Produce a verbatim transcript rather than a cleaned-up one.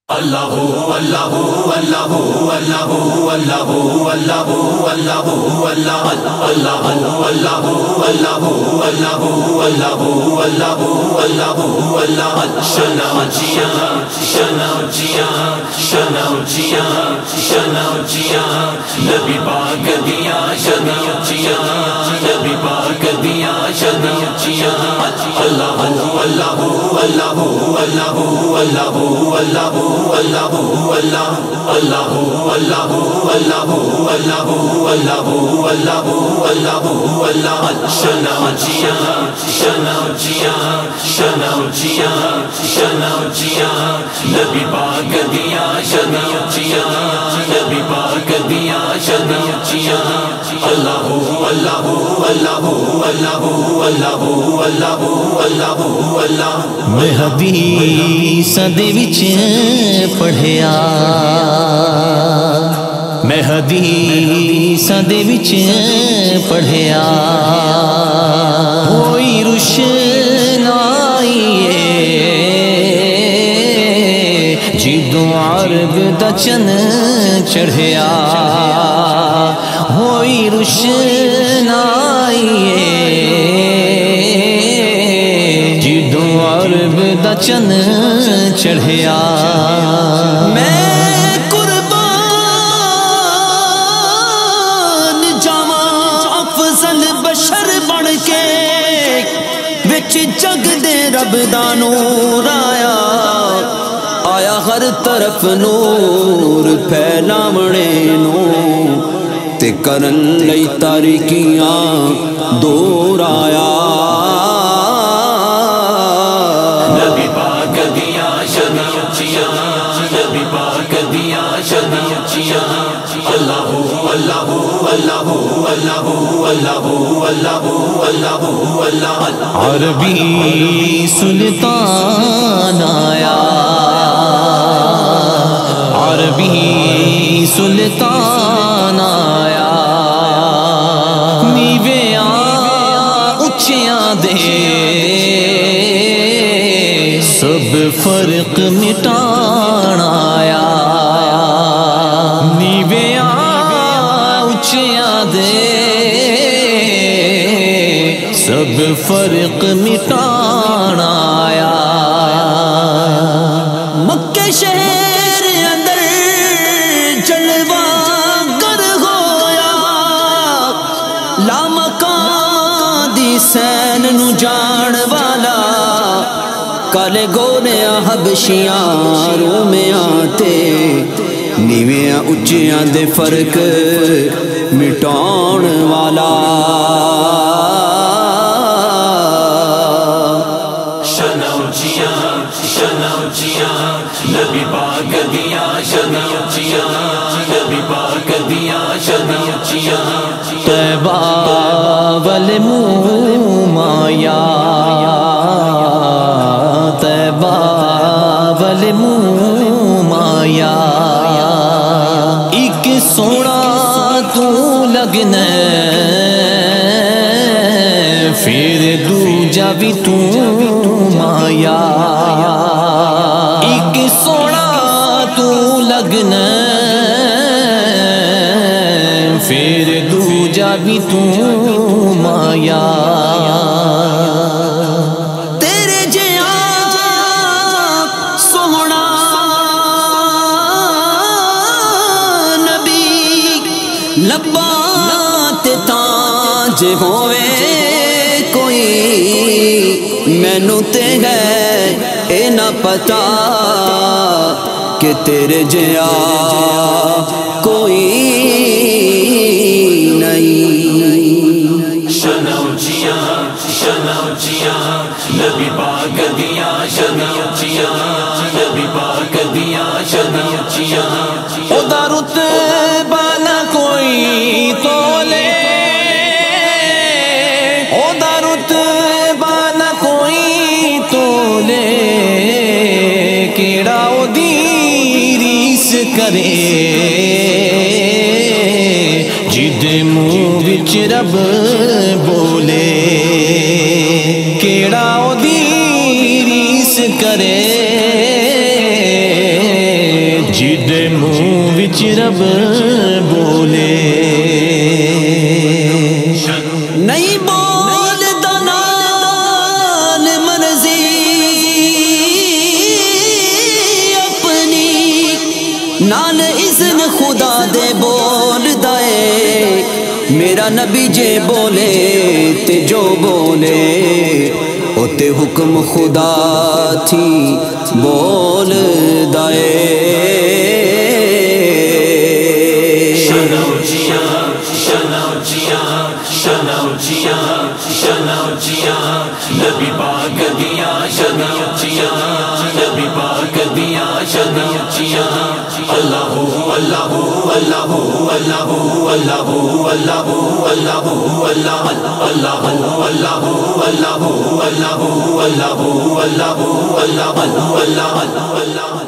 اللہ اللہ اللہ اللہ اللہ اللہ اللہ اللہ اللہ اللہ اللہ اللہ اللہ اللہ اللہ شناوچیاں شناوچیاں شناوچیاں شناوچیاں نبی پاک دیاں شناوچیاں نبی پاک دیاں شناوچیاں اللہ اللہ اللہ اللہ اللہ اللہ اللہ اللہ اللہ اللہ اللہ اللہ اللہ اللہ اللہ اللہ شناوچیاں شناوچیاں شناوچیاں شناوچیاں نبی پاک دیاں شناوچیاں نبی پاک دیاں شناوچیاں اللہ اللہ اللہ اللہ اللہ اللہ اللہ اللہ میں حدیثاں دے وچ پڑھیا میں حدیثاں دے وچ پڑھیا ہوئی روشنائی جدوں عرب دا چن چڑھیا ہوئی روشنائی جدوں عرب دا چن چڑھیا میں قربان جاواں افضل بشر بن کے وچ جگ دے رب دا نور آیا آیا ہر طرف نور پھیلاونے نو تے کرن لئی تاریکیاں دور آیا نبی پاک دیاں شناوچیاں نبی پاک دیاں شناوچیاں اللہ اللہ اللہ اللہ اللہ اللہ اللہ اللہ عربی سلطان آیا عربی سلطان آیا نیویاں اچیاں دے سب فرق مٹان آیا نیویاں اچیاں دے سب فرق مٹان آیا مکہ شہر اندر جلوہ گر ہویا لامکان دی سین نو جان والا کالے گوریاں حبشیاں رومیاں تے نیویاں اچیاں دے فرق مٹان والا شناوچیاں شناوچیاں نبی پاک دیاں شناوچیاں نبی پاک دیاں شناوچیاں طیبہ والموم مایا طیبہ والموم مایا ایک سونا تو لگنا پھر دوجا بھی تو مایا ایک سونا تو لگنا پھر دوجا بھی تو مایا تیرے جیاں سونا نبی لباں تے تاج ہوئے کوئی مینوں تے ہے اے نہ پتا کہ تیرے جیا کوئی نہیں شناوچیاں شناوچیاں نبی پاک دیاں شناوچیاں نبی پاک دیاں شناوچیاں او دا رتبہ نہ کوئی تولے او دا رتبہ نہ کوئی تولے کیڑا او دی ریس کرے جد منہ وچ رب بولے کیڑا او دی ریس کرے وچ رب بولے نہیں بول دنال مرضی اپنی نال اذن خدا دے بول دائے میرا نبی جے بولے تے جو بولے او تے حکم خدا تھی بول دائے نبی پاک دیا شان اونچیاں نبی پاک دیا شان اونچیاں اللہ اللہ اللہ اللہ اللہ اللہ اللہ اللہ اللہ اللہ اللہ اللہ اللہ اللہ اللہ اللہ اللہ